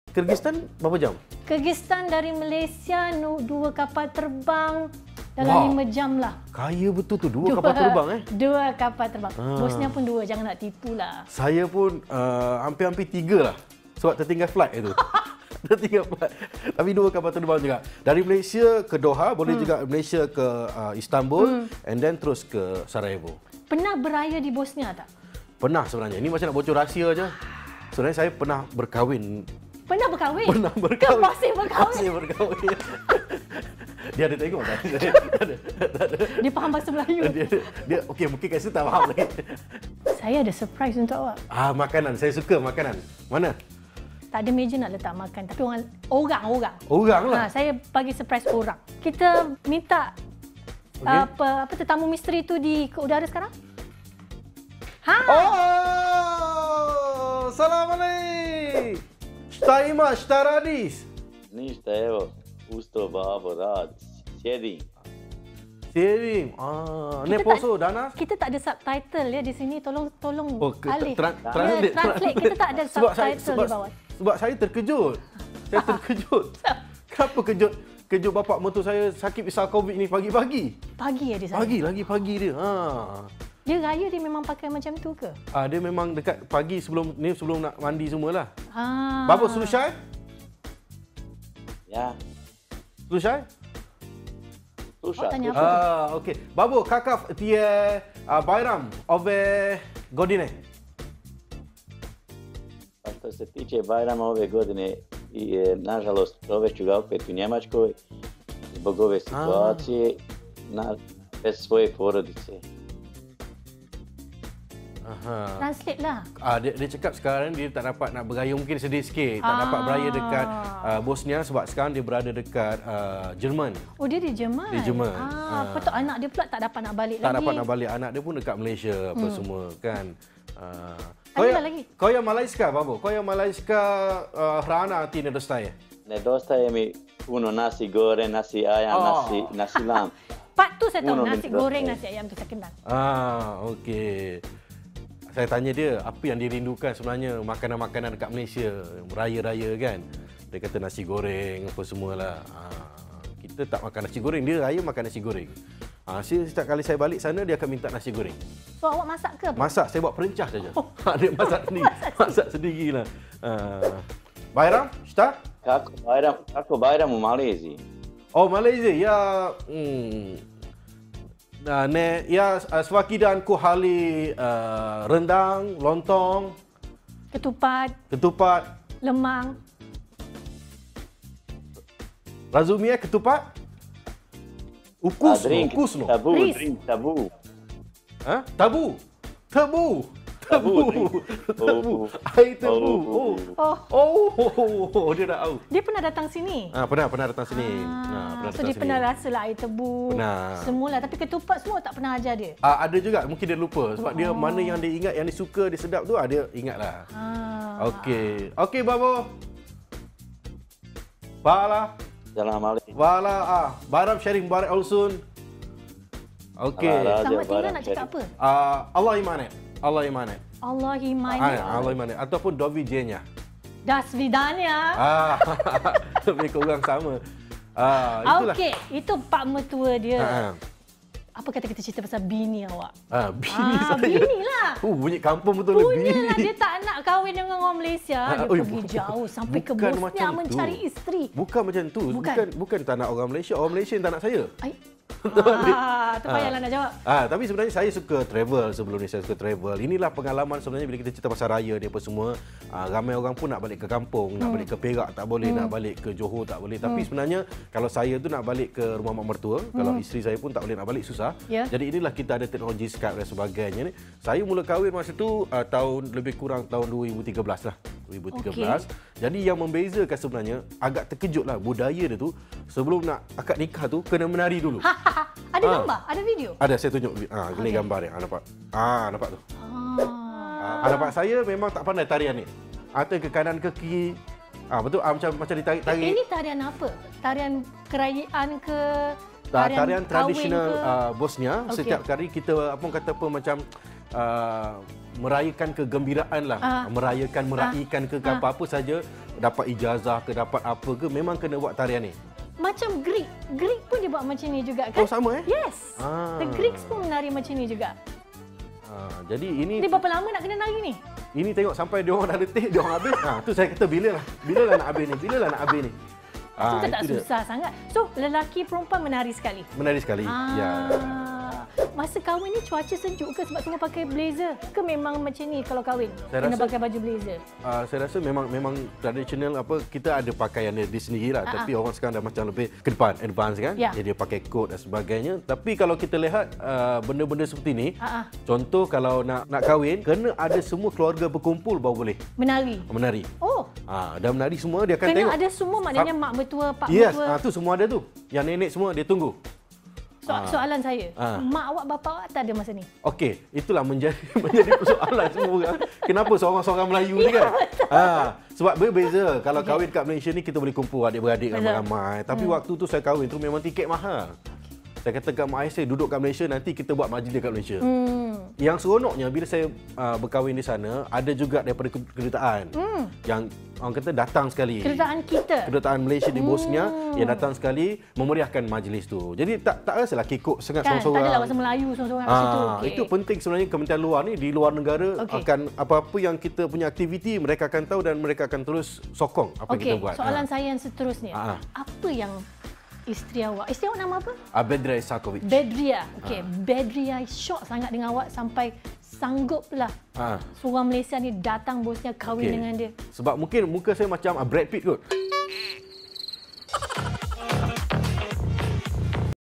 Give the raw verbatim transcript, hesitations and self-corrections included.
Kyrgyzstan berapa jam? Kyrgyzstan dari Malaysia dua kapal terbang dalam Wow. lima jam lah. Kaya betul tu, dua, dua kapal terbang eh. Dua kapal terbang. Ah. Bosnya pun dua, jangan nak tipu lah. Saya pun uh, hampir-hampir tiga lah. Sebab tertinggal flight itu. Tertinggal flight. Tapi dua kapal terbang juga. Dari Malaysia ke Doha, boleh hmm. juga Malaysia ke uh, Istanbul, hmm. and then terus ke Sarajevo. Pernah beraya di Bosnia tak? Pernah sebenarnya. Ini macam nak bocor rahsia aja. Sebenarnya saya pernah berkahwin. Pernah berkahwin? Pernah berkahwin. Ke masih berkahwin? Masih berkahwin. Dia ada tengok tak? Dia faham bahasa Melayu. Dia, dia okey, mungkin kat situ tak faham lagi. Saya ada surprise untuk awak. Ah, makanan. Saya suka makanan. Mana? Tak ada meja nak letak makan, tapi orang orang orang. Orang lah. Ha, saya bagi surprise orang. Kita minta okay. apa apa tetamu misteri tu di ke udara sekarang? Ha. Oh! Salam alaikum. Šta ima, šta radiš? Ništa, evo, ustao babo, rad, sjedim. Sjedim. Ah, ne Kita poso tak- danas? Kita tak ada subtitle ya di sini. Tolong tolong Oh, ke- alih. tra- Ya, translate, translate. Kita tak ada Sebab saya- subtitle sebab- di bawah. Sebab saya terkejut. Saya terkejut. Kenapa kejut? Kejut bapak mertua saya sakit pisah COVID ni pagi-pagi. Pagi ya di sana. Pagi, lagi pagi dia. Ha. Dia raya dia memang pakai macam tu ke? Ah, dia memang dekat pagi sebelum ni sebelum nak mandi semualah. Ha. Babo Sulushay? Ja, Sulushay? sluša, Oh, tanya sluša. apa? Ah, okey. Babo, kakav ti je ah, Bajram ove godine? A što se tiče Bajrama ove godine, i, e, nažalost, provešću ga opet u Njemačkoj, zbog ove situacije, na, bez svoje porodice. Aha. Translate lah. Ah, dia, dia cakap sekarang dia tak dapat nak beraya, mungkin sedih sikit. Tak Ah. dapat beraya dekat uh, Bosnia sebab sekarang dia berada dekat uh, Jerman. Oh, dia di Jerman? Di Jerman. Ah, Ah. patut anak dia pula tak dapat nak balik Tak lagi. dapat nak balik. Anak dia pun dekat Malaysia apa semua kan. Uh, Ada yang, lagi? kau yang Malayska, Babo. Kau yang Malayska uh, hrana ti nedostaje. Nedostaje mi puno nasi gore, nasi ayam, Oh. nasi, nasi lam. Part tu saya tahu, Uno nasi minta. goreng, nasi ayam tu saya kenal. Ah, okey. Saya tanya dia, apa yang dirindukan sebenarnya makanan-makanan dekat Malaysia, raya-raya kan. Dia kata nasi goreng, apa semualah. Ah, kita tak makan nasi goreng, dia raya makan nasi goreng. Ah, setiap kali saya balik sana, dia akan minta nasi goreng. So, awak masak ke apa? Masak, saya buat perencah saja. Oh. Dia masak sendiri. Masak sendirilah. Ah. Bayram, šta? Kako Bajram, kako Bajram u Maleziji? Oh, Malaysia, ya... Hmm. Nah, ne, ya svaki dan ku hali uh, rendang, lontong, Ketupat, ketupat. lemang. Razumie ketupat? A Ukus, drink, ukus no. tabu, Please. drink, tabu. Ha? Tabu. Tebu. Tabu, Tebu. drink. Tebu. Oh. Air tebu. Oh. Oh, Oh, oh, dia dah tahu. dia pernah datang sini? Ah, pernah pernah datang sini. Ah, Ah, pernah so datang dia sini. pernah rasa lah air tebu. Pernah. Semula, tapi ketupat semua tak pernah ajar dia. Ah, ada juga mungkin dia lupa sebab dia mana yang dia ingat yang dia suka, dia sedap tu, ah, dia ingatlah. Ah. Okey. Okey, Babo. Bala. Salam alaikum. Bala ah, Baram Syarif Mubarak Olsun. Okey. Ala- Selamat Raja tinggal Barang nak cakap apa? Ah, Allah imanet. Allah imanet. Allahi Ah, maini. Allah imanet ataupun Dovi Jenya. Das vidania. Ah, lebih kurang sama. Ah, itulah. Okey, itu pak mertua dia. Ah, Apa kata kita cerita pasal bini awak? ah, bini Ah, saya. bini lah. Uh, bunyi kampung betul lah bini. Punyalah dia tak nak kahwin dengan orang Malaysia. Ah, Dia oi, pergi bukan- jauh sampai ke bukan Bosnia macam tu. mencari isteri. Bukan macam tu. Bukan. Bukan bukan tak nak orang Malaysia. Orang Malaysia yang tak nak saya. Ai. Ah, tu payahlah nak jawab. Ah, tapi sebenarnya saya suka travel sebelum ni saya suka travel. Inilah pengalaman sebenarnya bila kita cerita pasal raya ni apa semua. Ah, ramai orang pun nak balik ke kampung, nak Hmm. balik ke Perak tak boleh, nak balik ke Johor tak boleh. Tapi sebenarnya kalau saya tu nak balik ke rumah mak mertua, kalau isteri saya pun tak boleh nak balik susah. Hmm. Ya. Jadi inilah kita ada teknologi Skype dan sebagainya ni. Saya mula kahwin masa tu ah, tahun lebih kurang tahun dua ribu tiga belas lah. dua ribu tiga belas. Jadi yang membezakan sebenarnya agak terkejut lah budaya dia tu sebelum nak akad nikah tu kena menari dulu. Ada Ah. gambar? Ada video? Ada, saya tunjuk. Ah, ini Okey. gambar dia. Ah, nampak? Ah, nampak tu. Ah. Ah, nampak saya memang tak pandai tarian ni. Atau ke kanan ke kiri. Ah, betul. Ah, macam macam ditarik-tarik. Ini tarian apa? Tarian kerajaan ke? Tarian, tarian kahwin tradisional ke? uh, Bosnia. Okey. Setiap kali kita apa orang kata apa macam uh, merayakan kegembiraan lah, Ah. merayakan, meraikan ke Ah. apa-apa saja dapat ijazah ke, dapat apa ke, memang kena buat tarian ni? Macam Greek. Greek pun dia buat macam ni juga kan? Oh, sama eh? Yes. Ah. The Greeks pun menari macam ni juga. Ha, jadi ini Dia berapa lama nak kena nari ni? ini tengok sampai dia orang dah letih, dia orang habis. Ha, tu saya kata bila lah, bila lah nak habis ni, bila lah nak habis ni. Ha, Itu tak itu dia. susah sangat. So, lelaki perempuan menari sekali? Menari sekali. Ah. Ya. Masa kahwin ni cuaca sejuk ke sebab semua pakai blazer? Ke memang macam ni kalau kahwin? Saya Kena rasa- pakai baju blazer? Uh, saya rasa memang memang tradisional apa kita ada pakaian dia di sendiri lah, Ha-ha. tapi orang sekarang dah macam lebih ke depan, advance kan. Ya. Jadi dia pakai coat dan sebagainya. Tapi kalau kita lihat uh, benda-benda seperti ni, Ha-ha. contoh kalau nak nak kahwin, kena ada semua keluarga berkumpul baru boleh Menari? menari. Oh, Ah, dah menari semua dia akan kena tengok. ada semua maknanya mak mertua, pak Yes, mertua. ah, tu semua ada tu. Yang nenek semua dia tunggu. So, soalan saya, Ah. mak awak, bapa awak tak ada masa ni? Okey, itulah menjadi menjadi persoalan semua orang. Kenapa seorang-seorang Melayu ni Ya, kan? Ha, sebab berbeza. Kalau kahwin kat Malaysia ni kita boleh kumpul adik-beradik Betul. ramai-ramai. Tapi Hmm. waktu tu saya kahwin tu memang tiket mahal. Saya kata kat mak ayah saya duduk kat Malaysia, nanti kita buat majlis dekat Malaysia. Hmm. Yang seronoknya bila saya uh, berkahwin di sana, ada juga daripada ke- kedutaan. Hmm. Yang orang kata datang sekali. Kedutaan kita? Kedutaan Malaysia di Bosnia Hmm. yang datang sekali memeriahkan majlis tu. Jadi tak tak rasalah kekok sangat Kan, tak seorang-seorang. adalah bahasa Melayu seorang-seorang kat situ. Ah, Okey. itu penting sebenarnya Kementerian Luar ni di luar negara Okey. akan apa-apa yang kita punya aktiviti mereka akan tahu dan mereka akan terus sokong apa Okey, yang kita buat. soalan Ah. saya yang seterusnya. Ah. Apa yang isteri awak, isteri awak nama apa? Abedra Isakovic. Bedria. Okey, Ah. Bedria shock sangat dengan awak sampai sangguplah Ah. seorang Malaysia ni datang Bosnia kahwin Okey. dengan dia. Sebab mungkin muka saya macam ah, Brad Pitt kot.